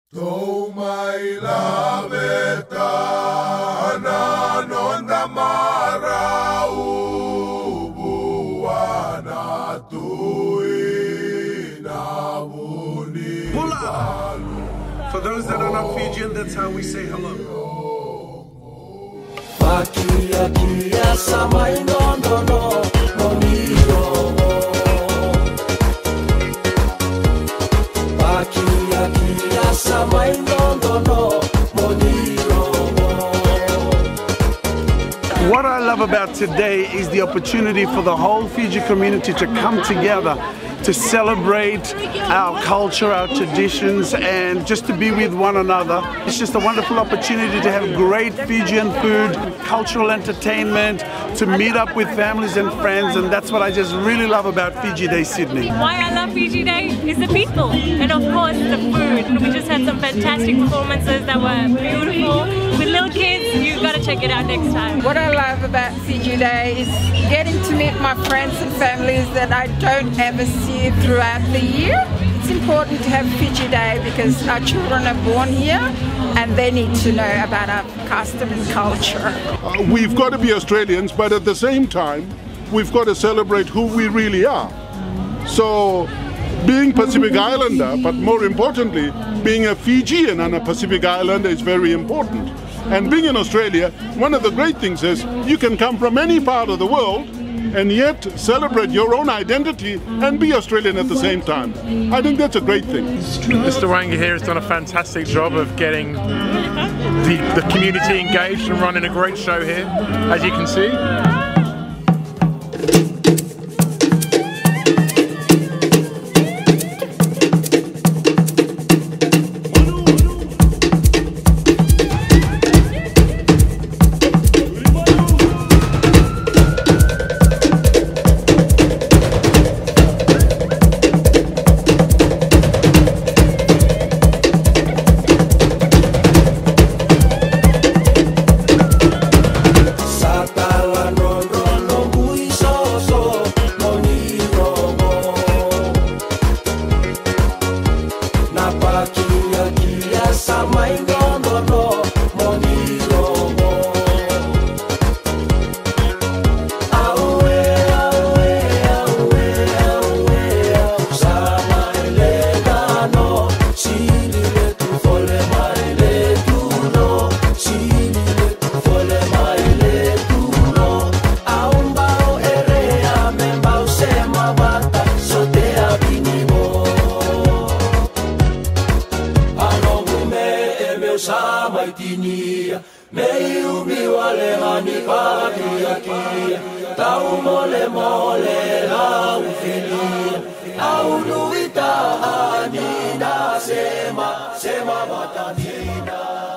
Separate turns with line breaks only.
For those that are not Fijian, that's how we say hello. What I love about today is the opportunity for the whole Fiji community to come together to celebrate our culture, our traditions, and just to be with one another. It's just a wonderful opportunity to have great Fijian food, cultural entertainment, to meet up with families and friends, and that's what I just really love about Fiji Day Sydney.
Why I love Fiji Day is the people, and of course the food. We just had some fantastic performances that were beautiful. With little kids, you've got to check it out next time.
What I love about Fiji Day is getting to meet my friends and families that I don't ever see throughout the year. It's important to have Fiji Day because our children are born here and they need to know about our custom and culture.
We've got to be Australians, but at the same time, we've got to celebrate who we really are. So, being Pacific Islander, but more importantly, being a Fijian and a Pacific Islander is very important. And being in Australia, one of the great things is you can come from any part of the world and yet celebrate your own identity and be Australian at the same time. I think that's a great thing.
Mr. Wanga here has done a fantastic job of getting the community engaged and running a great show here, as you can see.
Sema matanina